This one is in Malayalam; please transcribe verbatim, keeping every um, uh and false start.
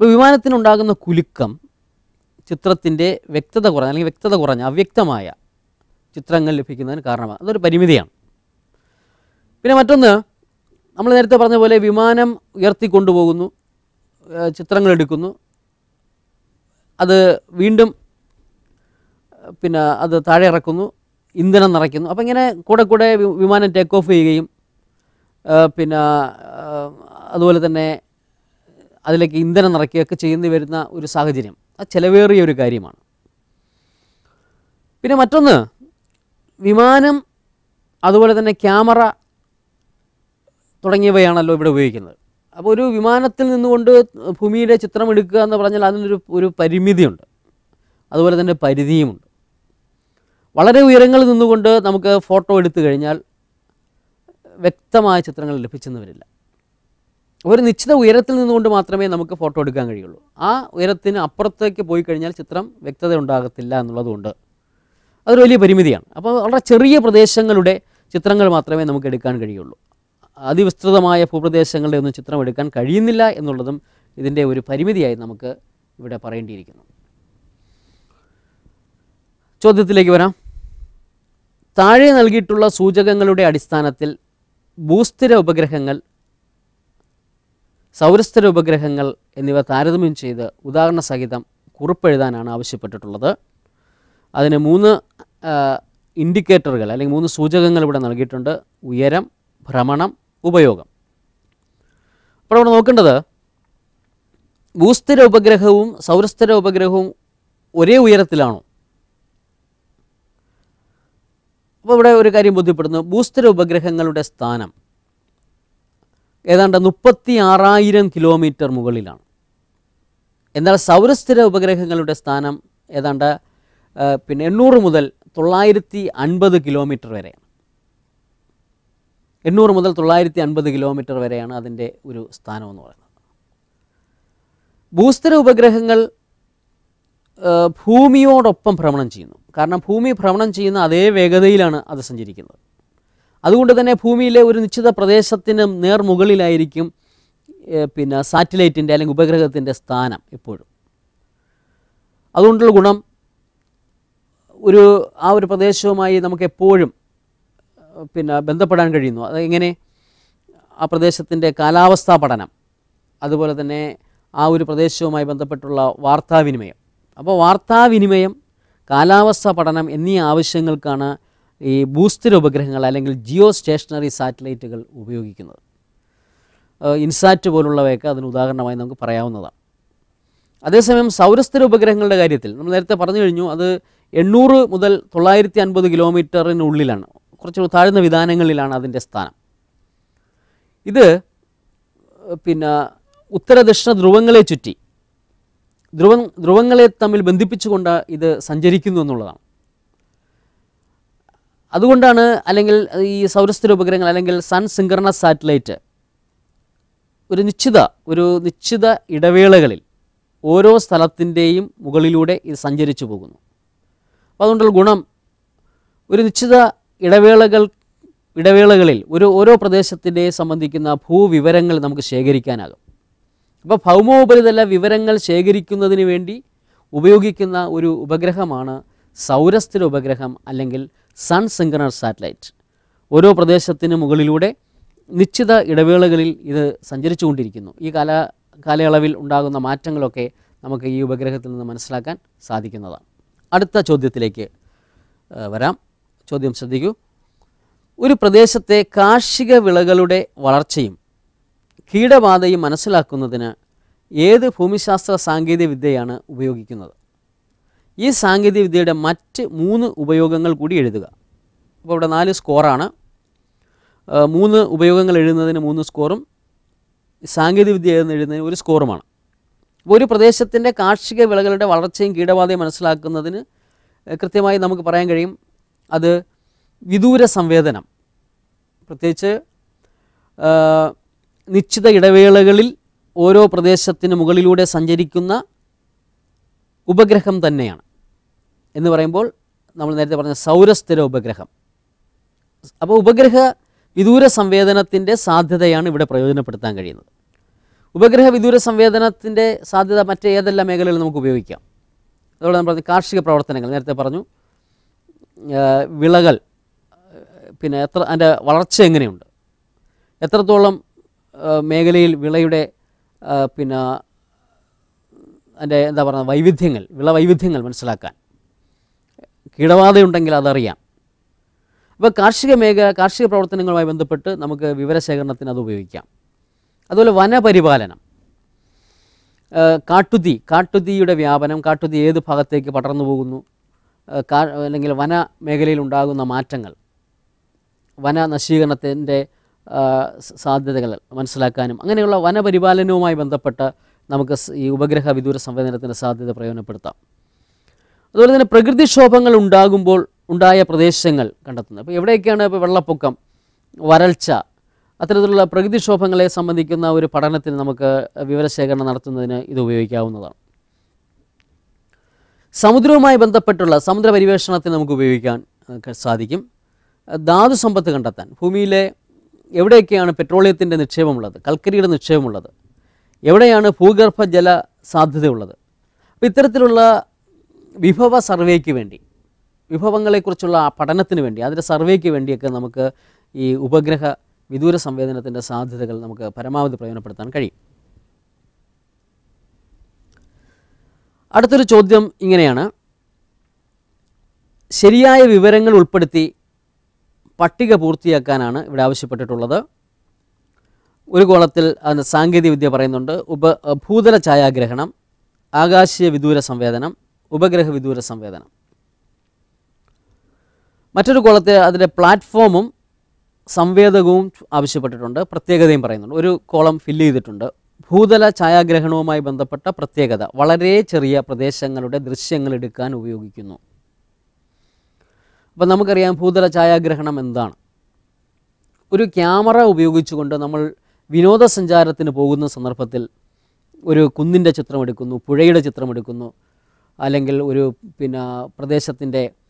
അപ്പോൾ വിമാനത്തിനുണ്ടാകുന്ന കുലുക്കം ചിത്രത്തിൻ്റെ വ്യക്തത കുറഞ്ഞ അല്ലെങ്കിൽ വ്യക്തത കുറഞ്ഞ അവ്യക്തമായ ചിത്രങ്ങൾ ലഭിക്കുന്നതിന് കാരണമാണ്. അതൊരു പരിമിതിയാണ്. പിന്നെ മറ്റൊന്ന്, നമ്മൾ നേരത്തെ പറഞ്ഞ പോലെ വിമാനം ഉയർത്തിക്കൊണ്ടുപോകുന്നു, ചിത്രങ്ങൾ എടുക്കുന്നു, അത് വീണ്ടും പിന്നെ അത് താഴെ ഇറക്കുന്നു, ഇന്ധനം നിറയ്ക്കുന്നു. അപ്പോൾ ഇങ്ങനെ കൂടെ കൂടെ വിമാനം ടേക്ക് ഓഫ് ചെയ്യുകയും പിന്നെ അതുപോലെ തന്നെ അതിലേക്ക് ഇന്ധനം നിറയ്ക്കുകയൊക്കെ ചെയ്യുന്ന വരുന്ന ഒരു സാഹചര്യം അത് ചിലവേറിയ ഒരു കാര്യമാണ്. പിന്നെ മറ്റൊന്ന്, വിമാനം അതുപോലെ തന്നെ ക്യാമറ തുടങ്ങിയവയാണല്ലോ ഇവിടെ ഉപയോഗിക്കുന്നത്. അപ്പോൾ ഒരു വിമാനത്തിൽ നിന്നുകൊണ്ട് ഭൂമിയുടെ ചിത്രം എടുക്കുക എന്ന് പറഞ്ഞാൽ അതിനൊരു ഒരു പരിമിതിയുണ്ട്, അതുപോലെ തന്നെ പരിധിയുമുണ്ട്. വളരെ ഉയരങ്ങളിൽ നിന്നുകൊണ്ട് നമുക്ക് ഫോട്ടോ എടുത്തു കഴിഞ്ഞാൽ വ്യക്തമായ ചിത്രങ്ങൾ ലഭിച്ചെന്ന് വരില്ല. ഒരു നിശ്ചിത ഉയരത്തിൽ നിന്നുകൊണ്ട് മാത്രമേ നമുക്ക് ഫോട്ടോ എടുക്കാൻ കഴിയുള്ളൂ. ആ ഉയരത്തിന് അപ്പുറത്തേക്ക് പോയി കഴിഞ്ഞാൽ ചിത്രം വ്യക്തത ഉണ്ടാകത്തില്ല എന്നുള്ളതുകൊണ്ട് അതൊരു വലിയ പരിമിതിയാണ്. അപ്പോൾ വളരെ ചെറിയ പ്രദേശങ്ങളുടെ ചിത്രങ്ങൾ മാത്രമേ നമുക്ക് എടുക്കാൻ കഴിയുള്ളൂ. അതിവിസ്തൃതമായ ഭൂപ്രദേശങ്ങളുടെ ഒന്നും ചിത്രം എടുക്കാൻ കഴിയുന്നില്ല എന്നുള്ളതും ഇതിൻ്റെ ഒരു പരിമിതിയായി നമുക്ക് ഇവിടെ പറയേണ്ടിയിരിക്കുന്നു. ചോദ്യത്തിലേക്ക് വരാം. താഴെ നൽകിയിട്ടുള്ള സൂചകങ്ങളുടെ അടിസ്ഥാനത്തിൽ ഭൂസ്ഥിര ഉപഗ്രഹങ്ങൾ, സൗരസ്ഥിര ഉപഗ്രഹങ്ങൾ എന്നിവ താരതമ്യം ചെയ്ത് ഉദാഹരണ സഹിതം കുറിപ്പെഴുതാനാണ് ആവശ്യപ്പെട്ടിട്ടുള്ളത്. അതിന് മൂന്ന് ഇൻഡിക്കേറ്ററുകൾ അല്ലെങ്കിൽ മൂന്ന് സൂചകങ്ങൾ ഇവിടെ നൽകിയിട്ടുണ്ട്: ഉയരം, ഭ്രമണം, ഉപയോഗം. അപ്പോൾ ഇവിടെ നോക്കേണ്ടത്, ഭൂസ്ഥിര ഉപഗ്രഹവും സൗരസ്ഥിര ഉപഗ്രഹവും ഒരേ ഉയരത്തിലാണോ? അപ്പോൾ ഇവിടെ ഒരു കാര്യം ബോധ്യപ്പെടുന്നു. ഭൂസ്ഥിര ഉപഗ്രഹങ്ങളുടെ സ്ഥാനം ഏതാണ്ട് മുപ്പത്തി ആറായിരം കിലോമീറ്റർ മുകളിലാണ്. എന്നാൽ സൗരസ്ഥിര ഉപഗ്രഹങ്ങളുടെ സ്ഥാനം ഏതാണ്ട് പിന്നെ എണ്ണൂറ് മുതൽ തൊള്ളായിരത്തി അൻപത് കിലോമീറ്റർ വരെയാണ്. എണ്ണൂറ് മുതൽ തൊള്ളായിരത്തി അൻപത് കിലോമീറ്റർ വരെയാണ് അതിൻ്റെ ഒരു സ്ഥാനം എന്ന് പറയുന്നത്. ഭൂസ്ഥിര ഉപഗ്രഹങ്ങൾ ഭൂമിയോടൊപ്പം ഭ്രമണം ചെയ്യുന്നു. കാരണം ഭൂമി ഭ്രമണം ചെയ്യുന്ന അതേ വേഗതയിലാണ് അത് സഞ്ചരിക്കുന്നത്. അതുകൊണ്ട് തന്നെ ഭൂമിയിലെ ഒരു നിശ്ചിത പ്രദേശത്തിന് നേർമുകളിലായിരിക്കും പിന്നെ സാറ്റലൈറ്റിൻ്റെ അല്ലെങ്കിൽ ഉപഗ്രഹത്തിൻ്റെ സ്ഥാനം എപ്പോഴും. അതുകൊണ്ടുള്ള ഗുണം, ഒരു ആ ഒരു പ്രദേശവുമായി നമുക്ക് എപ്പോഴും പിന്നെ ബന്ധപ്പെടാൻ കഴിയുന്നു. അതെങ്ങനെ? ആ പ്രദേശത്തിൻ്റെ കാലാവസ്ഥാ പഠനം, അതുപോലെ തന്നെ ആ ഒരു പ്രദേശവുമായി ബന്ധപ്പെട്ടുള്ള വാർത്താവിനിമയം. അപ്പോൾ വാർത്താവിനിമയം, കാലാവസ്ഥ പഠനം എന്നീ ആവശ്യങ്ങൾക്കാണ് ഈ ഭൂസ്ഥിര ഉപഗ്രഹങ്ങൾ അല്ലെങ്കിൽ ജിയോ സ്റ്റേഷനറി സാറ്റലൈറ്റുകൾ ഉപയോഗിക്കുന്നത്. ഇൻസാറ്റ് പോലുള്ളവയൊക്കെ അതിന് ഉദാഹരണമായി നമുക്ക് പറയാവുന്നതാണ്. അതേസമയം സൗരസ്ഥിര ഉപഗ്രഹങ്ങളുടെ കാര്യത്തിൽ നമ്മൾ നേരത്തെ പറഞ്ഞു കഴിഞ്ഞു, അത് എണ്ണൂറ് മുതൽ തൊള്ളായിരത്തി അൻപത് കിലോമീറ്ററിനുള്ളിലാണ്, കുറച്ച് താഴ്ന്ന വിധാനങ്ങളിലാണ് അതിൻ്റെ സ്ഥാനം. ഇത് പിന്നെ ഉത്തര ദക്ഷിണ ധ്രുവങ്ങളെ ചുറ്റി ധ്രുവ ധ്രുവങ്ങളെ തമ്മിൽ ബന്ധിപ്പിച്ചുകൊണ്ട് ഇത് സഞ്ചരിക്കുന്നു എന്നുള്ളതാണ്. അതുകൊണ്ടാണ് അല്ലെങ്കിൽ ഈ സൗരസ്ഥിര ഉപഗ്രഹങ്ങൾ അല്ലെങ്കിൽ സൺ സിൻക്രണസ് സാറ്റലൈറ്റ് ഒരു നിശ്ചിത ഒരു നിശ്ചിത ഇടവേളകളിൽ ഓരോ സ്ഥലത്തിൻ്റെയും മുകളിലൂടെ ഇത് സഞ്ചരിച്ചു പോകുന്നു. അപ്പോൾ അതുകൊണ്ടുള്ള ഗുണം, ഒരു നിശ്ചിത ഇടവേളകൾ ഇടവേളകളിൽ ഒരു ഓരോ പ്രദേശത്തിൻ്റെ സംബന്ധിക്കുന്ന ഭൂവിവരങ്ങൾ നമുക്ക് ശേഖരിക്കാനാകും. അപ്പോൾ ഭൗമോപരിതല വിവരങ്ങൾ ശേഖരിക്കുന്നതിന് വേണ്ടി ഉപയോഗിക്കുന്ന ഒരു ഉപഗ്രഹമാണ് സൗരസ്ഥിര ഉപഗ്രഹം അല്ലെങ്കിൽ സൺ സിൻക്രണസ് സാറ്റലൈറ്റ്. ഓരോ പ്രദേശത്തിന് മുകളിലൂടെ നിശ്ചിത ഇടവേളകളിൽ ഇത് സഞ്ചരിച്ചു കൊണ്ടിരിക്കുന്നു. ഈ കാല കാലയളവിൽ ഉണ്ടാകുന്ന മാറ്റങ്ങളൊക്കെ നമുക്ക് ഈ ഉപഗ്രഹത്തിൽ നിന്ന് മനസ്സിലാക്കാൻ സാധിക്കുന്നതാണ്. അടുത്ത ചോദ്യത്തിലേക്ക് വരാം. ചോദ്യം ശ്രദ്ധിക്കൂ. ഒരു പ്രദേശത്തെ കാർഷിക വിളകളുടെ വളർച്ചയും കീടബാധയും മനസ്സിലാക്കുന്നതിന് ഏത് ഭൂമിശാസ്ത്ര സാങ്കേതിക വിദ്യയാണ് ഉപയോഗിക്കുന്നത്? ഈ സാങ്കേതിക വിദ്യയുടെ മറ്റ് മൂന്ന് ഉപയോഗങ്ങൾ കൂടി എഴുതുക. അപ്പോൾ ഇവിടെ നാല് സ്കോറാണ്. മൂന്ന് ഉപയോഗങ്ങൾ എഴുതുന്നതിന് മൂന്ന് സ്കോറും സാങ്കേതിക വിദ്യ എഴുതുന്നതിന് ഒരു സ്കോറുമാണ്. അപ്പോൾ ഒരു പ്രദേശത്തിൻ്റെ കാർഷിക വിളകളുടെ വളർച്ചയും കീടബാധയും മനസ്സിലാക്കുന്നതിന് കൃത്യമായി നമുക്ക് പറയാൻ കഴിയും, അത് വിദൂര സംവേദനം, പ്രത്യേകിച്ച് നിശ്ചിത ഇടവേളകളിൽ ഓരോ പ്രദേശത്തിന് മുകളിലൂടെ സഞ്ചരിക്കുന്ന ഉപഗ്രഹം തന്നെയാണ് എന്ന് പറയുമ്പോൾ നമ്മൾ നേരത്തെ പറഞ്ഞ സൗരസ്ഥിര ഉപഗ്രഹം. അപ്പോൾ ഉപഗ്രഹ വിദൂര സംവേദനത്തിൻ്റെ സാധ്യതയാണ് ഇവിടെ പ്രയോജനപ്പെടുത്താൻ കഴിയുന്നത്. ഉപഗ്രഹ വിദൂര സംവേദനത്തിൻ്റെ സാധ്യത മറ്റേതെല്ലാം മേഖലകളിൽ നമുക്ക് ഉപയോഗിക്കാം. അതുപോലെ നമ്മൾ കാർഷിക പ്രവർത്തനങ്ങൾ നേരത്തെ പറഞ്ഞു, വിളകൾ, പിന്നെ എത്ര അതിൻ്റെ വളർച്ച എങ്ങനെയുണ്ട്, എത്രത്തോളം മേഖലയിൽ വിളയുടെ പിന്നെ അതിൻ്റെ എന്താ പറയുക വൈവിധ്യങ്ങൾ, വിള വൈവിധ്യങ്ങൾ മനസ്സിലാക്കാൻ, കീടബാധയുണ്ടെങ്കിൽ അതറിയാം. അപ്പോൾ കാർഷിക മേഖല കാർഷിക പ്രവർത്തനങ്ങളുമായി ബന്ധപ്പെട്ട് നമുക്ക് വിവരശേഖരണത്തിന് അത് ഉപയോഗിക്കാം. അതുപോലെ വനപരിപാലനം, കാട്ടുതീ കാട്ടുതീയുടെ വ്യാപനം, കാട്ടുതീ ഏത് ഭാഗത്തേക്ക് പടർന്നു പോകുന്നു, കാ അല്ലെങ്കിൽ വന മേഖലയിൽ ഉണ്ടാകുന്ന മാറ്റങ്ങൾ, വന നശീകരണത്തിൻ്റെ സാധ്യതകൾ മനസ്സിലാക്കാനും അങ്ങനെയുള്ള വനപരിപാലനവുമായി ബന്ധപ്പെട്ട് നമുക്ക് ഈ ഉപഗ്രഹ വിദൂര സംവേദനത്തിൻ്റെ സാധ്യത പ്രയോജനപ്പെടുത്താം. അതുപോലെ തന്നെ പ്രകൃതിക്ഷോഭങ്ങൾ ഉണ്ടാകുമ്പോൾ ഉണ്ടായ പ്രദേശങ്ങൾ കണ്ടെത്തുന്നത്. അപ്പോൾ എവിടെയൊക്കെയാണ് ഇപ്പോൾ വെള്ളപ്പൊക്കം, വരൾച്ച, അത്തരത്തിലുള്ള പ്രകൃതിക്ഷോഭങ്ങളെ സംബന്ധിക്കുന്ന ഒരു പഠനത്തിന് നമുക്ക് വിവരശേഖരണം നടത്തുന്നതിന് ഇത് ഉപയോഗിക്കാവുന്നതാണ്. സമുദ്രവുമായി ബന്ധപ്പെട്ടുള്ള സമുദ്ര പരിവേഷണത്തിന് നമുക്ക് ഉപയോഗിക്കാൻ സാധിക്കും. ധാതു സമ്പത്ത് കണ്ടെത്താൻ, ഭൂമിയിലെ എവിടെയൊക്കെയാണ് പെട്രോളിയത്തിൻ്റെ നിക്ഷേപമുള്ളത്, കൽക്കരിയുടെ നിക്ഷേപമുള്ളത്, എവിടെയാണ് ഭൂഗർഭജല സാധ്യതയുള്ളത്. അപ്പോൾ ഇത്തരത്തിലുള്ള വിഭവ സർവേക്ക് വേണ്ടി, വിഭവങ്ങളെക്കുറിച്ചുള്ള പഠനത്തിന് വേണ്ടി, അതിൻ്റെ സർവേക്ക് വേണ്ടിയൊക്കെ നമുക്ക് ഈ ഉപഗ്രഹ വിദൂര സംവേദനത്തിൻ്റെ സാധ്യതകൾ നമുക്ക് പരമാവധി പ്രയോജനപ്പെടുത്താൻ കഴിയും. അടുത്തൊരു ചോദ്യം ഇങ്ങനെയാണ്: ശരിയായ വിവരങ്ങൾ ഉൾപ്പെടുത്തി പട്ടിക പൂർത്തിയാക്കാനാണ് ഇവിടെ ആവശ്യപ്പെട്ടിട്ടുള്ളത്. ഒരു കോളത്തിൽ അതിന് സാങ്കേതികവിദ്യ പറയുന്നുണ്ട്, ഉപ ഭൂതല ഛായാഗ്രഹണം, ആകാശീയ വിദൂര സംവേദനം, ഉപഗ്രഹ വിദൂര സംവേദനം. മറ്റൊരു കോളത്തിൽ അതിൻ്റെ പ്ലാറ്റ്ഫോമും സംവേദകവും ആവശ്യപ്പെട്ടിട്ടുണ്ട്, പ്രത്യേകതയും പറയുന്നുണ്ട്. ഒരു കോളം ഫില്ല് ചെയ്തിട്ടുണ്ട്. ഭൂതല ഛായാഗ്രഹണവുമായി ബന്ധപ്പെട്ട പ്രത്യേകത: വളരെ ചെറിയ പ്രദേശങ്ങളുടെ ദൃശ്യങ്ങൾ എടുക്കാൻ ഉപയോഗിക്കുന്നു. അപ്പോൾ നമുക്കറിയാം ഭൂതല ഛായാഗ്രഹണം എന്താണ്. ഒരു ക്യാമറ ഉപയോഗിച്ചുകൊണ്ട് നമ്മൾ വിനോദസഞ്ചാരത്തിന് പോകുന്ന സന്ദർഭത്തിൽ ഒരു കുന്നിൻ്റെ ചിത്രമെടുക്കുന്നു, പുഴയുടെ ചിത്രമെടുക്കുന്നു, അല്ലെങ്കിൽ ഒരു പിന്നെ പ്രദേശത്തിൻ്റെ